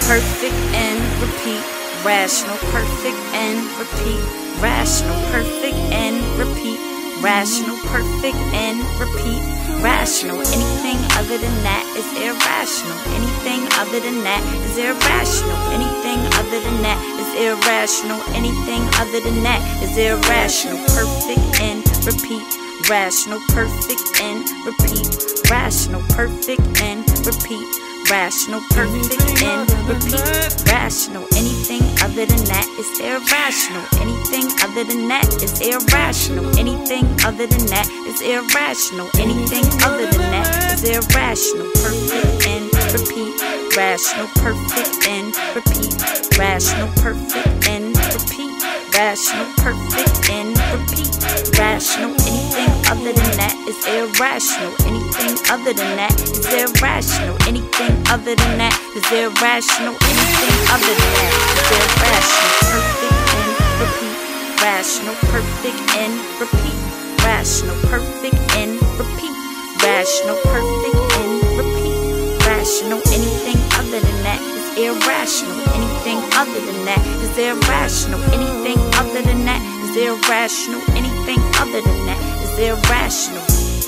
perfect and repeat. Rational, perfect and repeat. Rational, perfect and repeat. Rational, perfect and repeat. Rational, anything other than that is irrational. Anything other than that is irrational. Anything other than that is irrational. Anything other than that is irrational. Perfect and repeat. Rational, perfect and repeat. Rational, perfect and repeat. Rational, perfect and repeat. Rational, anything other than that is irrational. Anything other than that is irrational. Anything other than that is irrational. Anything other than that is irrational. Perfect and repeat. Rational, perfect and repeat. Rational, perfect and repeat. Rational, perfect and repeat. Rational, anything other than that is irrational. Anything other than that is irrational. Anything other than that is irrational. Anything other than that is irrational. Perfect and repeat. Rational, perfect and repeat. Rational, perfect and repeat. Rational, perfect and repeat. Rational, anything other than that is irrational. Anything other than that is irrational. Anything other than that is irrational. Anything other than that is irrational.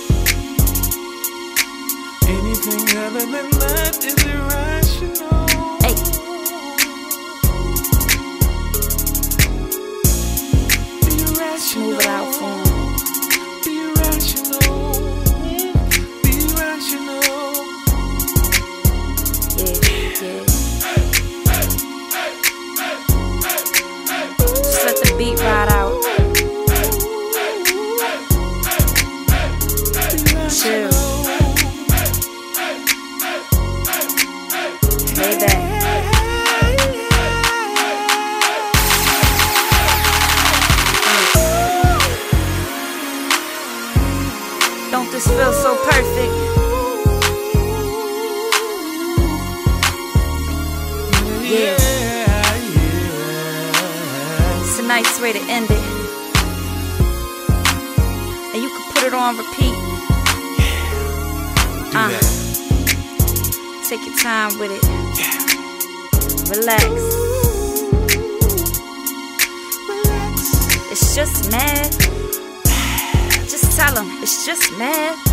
Anything other than that is irrational. Hey. Be irrational. Move it out for him. Be irrational. Be irrational. Yeah. Just let the beat ride out. Chill. Lay back. Don't this feel so perfect? Yeah. It's a nice way to end it. And you can put it on repeat. Take your time with it. Relax. It's just mad. Just tell them it's just mad.